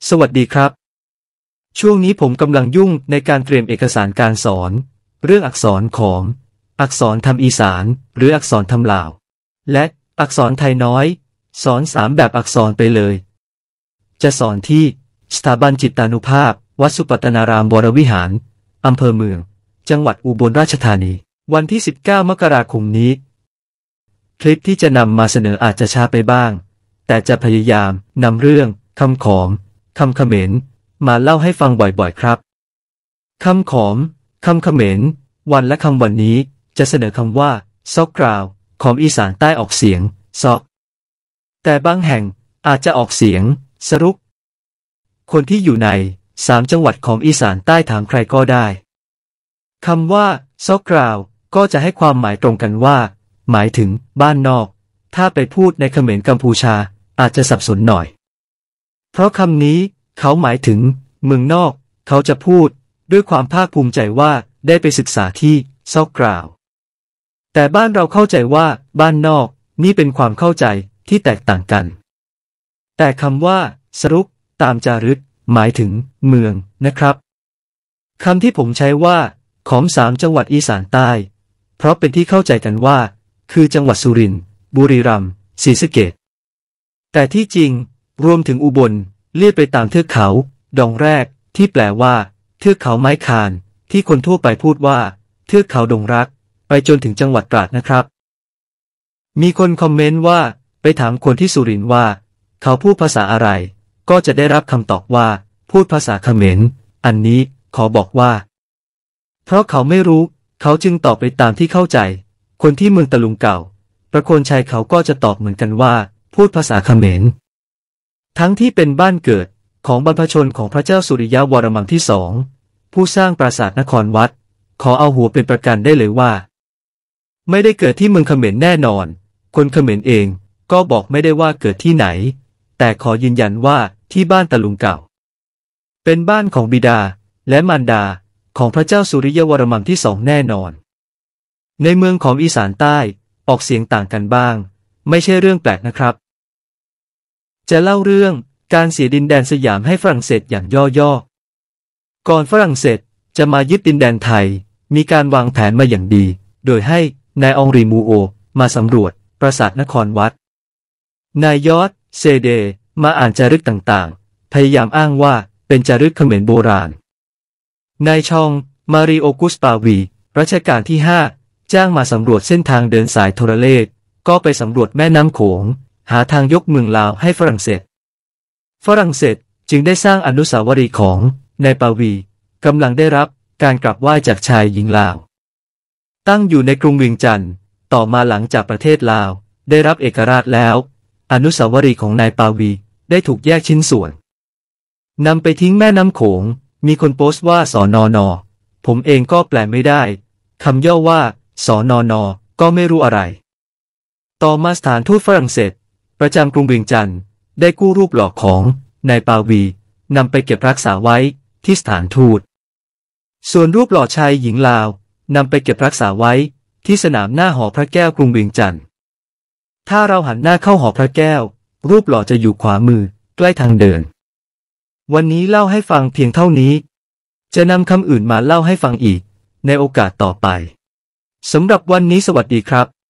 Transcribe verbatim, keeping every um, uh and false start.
สวัสดีครับช่วงนี้ผมกำลังยุ่งในการเตรียมเอกสารการสอนเรื่องอักษรขอมอักษรธรรมอีสานหรืออักษรธรรมลาวและอักษรไทยน้อยสอนสามแบบอักษรไปเลยจะสอนที่สถาบันจิตตานุภาพวัดสุปัตตนารามวรวิหารอำเภอเมืองจังหวัดอุบลราชธานีวันที่สิบเก้ามกราคมนี้คลิปที่จะนำมาเสนออาจจะช้าไปบ้างแต่จะพยายามนำเรื่องคำขอมคำเขมรมาเล่าให้ฟังบ่อยๆครับคำขอมคำเขมรวันและคำวันนี้จะเสนอคำว่าซอกกราวขอมอีสานใต้ออกเสียงซอกแต่บางแห่งอาจจะออกเสียงสรุกคนที่อยู่ในสามจังหวัดของอีสานใต้ถามใครก็ได้คำว่าซอกกราวก็จะให้ความหมายตรงกันว่าหมายถึงบ้านนอกถ้าไปพูดในเขมรกัมพูชาอาจจะสับสนหน่อยเพราะคำนี้เขาหมายถึงเมืองนอกเขาจะพูดด้วยความภาคภูมิใจว่าได้ไปศึกษาที่ซอกกราวแต่บ้านเราเข้าใจว่าบ้านนอกนี่เป็นความเข้าใจที่แตกต่างกันแต่คำว่าสรุกตามจารึกหมายถึงเมืองนะครับคำที่ผมใช้ว่าของสามจังหวัดอีสานใต้เพราะเป็นที่เข้าใจกันว่าคือจังหวัดสุรินทร์บุรีรัมย์ศรีสะเกษแต่ที่จริงรวมถึงอุบลเลียดไปตามเทือกเขาดองแรกที่แปลว่าเทือกเขาไม้คานที่คนทั่วไปพูดว่าเทือกเขาดงรักไปจนถึงจังหวัดตราดนะครับมีคนคอมเมนต์ว่าไปถามคนที่สุรินทร์ว่าเขาพูดภาษาอะไรก็จะได้รับคำตอบว่าพูดภาษาเขมรอันนี้ขอบอกว่าเพราะเขาไม่รู้เขาจึงตอบไปตามที่เข้าใจคนที่เมืองตะลุงเก่าประโคนชัยเขาก็จะตอบเหมือนกันว่าพูดภาษาเขมรทั้งที่เป็นบ้านเกิดของบรรพชนของพระเจ้าสุริยะวรมันที่สองผู้สร้างปราสาทนครวัดขอเอาหัวเป็นประกันได้เลยว่าไม่ได้เกิดที่เมืองเขมรแน่นอนคนเขมรเองก็บอกไม่ได้ว่าเกิดที่ไหนแต่ขอยืนยันว่าที่บ้านตะลุงเก่าเป็นบ้านของบิดาและมารดาของพระเจ้าสุริยะวรมันที่สองแน่นอนในเมืองของอีสานใต้ออกเสียงต่างกันบ้างไม่ใช่เรื่องแปลกนะครับจะเล่าเรื่องการเสียดินแดนสยามให้ฝรั่งเศสอย่างย่อๆก่อนฝรั่งเศสจะมายึดดินแดนไทยมีการวางแผนมาอย่างดีโดยให้นายองรีมูโอมาสำรวจปราสาทนครวัดนายยอดเซเดมาอ่านจารึกต่างๆพยายามอ้างว่าเป็นจารึกเขมรโบราณนายชองมาริโอกุสปาวีรัชกาลที่ห้าจ้างมาสำรวจเส้นทางเดินสายโทรเลขก็ไปสำรวจแม่น้ำโขงหาทางยกเมืองลาวให้ฝรั่งเศสฝรั่งเศสจึงได้สร้างอนุสาวรีย์ของนายปาวีกำลังได้รับการกราบไหว้จากชายหญิงลาวตั้งอยู่ในกรุงเวียงจันทร์ต่อมาหลังจากประเทศลาวได้รับเอกราชแล้วอนุสาวรีย์ของนายปาวีได้ถูกแยกชิ้นส่วนนำไปทิ้งแม่น้ำโขงมีคนโพสต์ว่าสนนผมเองก็แปลไม่ได้คำย่อว่าสนนก็ไม่รู้อะไรต่อมาสถานทูตฝรั่งเศสประจำกรุงเวียงจันทร์ได้กู้รูปหล่อของนายปาวีนำไปเก็บรักษาไว้ที่สถานทูตส่วนรูปหล่อชายหญิงลาวนำไปเก็บรักษาไว้ที่สนามหน้าหอพระแก้วกรุงเวียงจันทร์ถ้าเราหันหน้าเข้าหอพระแก้วรูปหล่อจะอยู่ขวามือใกล้ทางเดินวันนี้เล่าให้ฟังเพียงเท่านี้จะนำคำอื่นมาเล่าให้ฟังอีกในโอกาสต่อไปสำหรับวันนี้สวัสดีครับ